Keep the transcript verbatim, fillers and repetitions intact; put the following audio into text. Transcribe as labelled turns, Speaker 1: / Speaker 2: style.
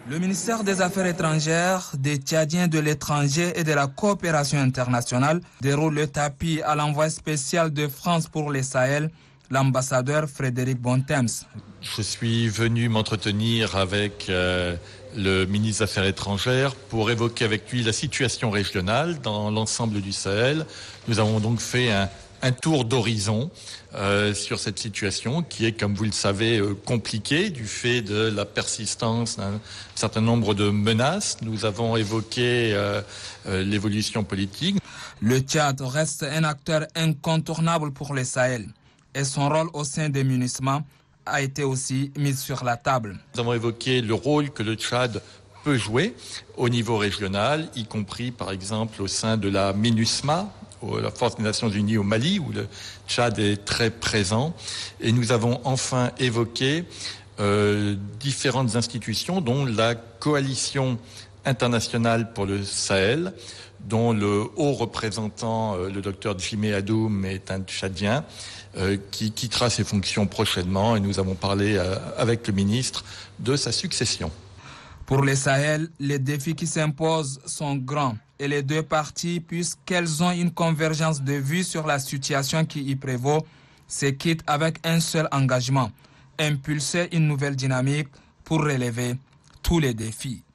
Speaker 1: Le ministère des Affaires étrangères, des Tchadiens de l'étranger et de la coopération internationale déroule le tapis à l'envoyé spécial de France pour le Sahel, l'ambassadeur Frédéric Bontemps.
Speaker 2: Je suis venu m'entretenir avec euh, le ministre des Affaires étrangères pour évoquer avec lui la situation régionale dans l'ensemble du Sahel. Nous avons donc fait un, un tour d'horizon euh, sur cette situation qui est, comme vous le savez, euh, compliquée du fait de la persistance d'un certain nombre de menaces. Nous avons évoqué euh, euh, l'évolution politique.
Speaker 1: Le Tchad reste un acteur incontournable pour le Sahel et son rôle au sein des MINUSMA a été aussi mis sur la table.
Speaker 2: Nous avons évoqué le rôle que le Tchad peut jouer au niveau régional, y compris par exemple au sein de la MINUSMA, la Force des Nations Unies au Mali, où le Tchad est très présent. Et nous avons enfin évoqué euh, différentes institutions, dont la Coalition internationale pour le Sahel, dont le haut représentant, euh, le docteur Djimé Adoum, est un Tchadien, euh, qui quittera ses fonctions prochainement. Et nous avons parlé euh, avec le ministre de sa succession.
Speaker 1: Pour le Sahel, les défis qui s'imposent sont grands et les deux parties, puisqu'elles ont une convergence de vues sur la situation qui y prévaut, se quittent avec un seul engagement, impulser une nouvelle dynamique pour relever tous les défis.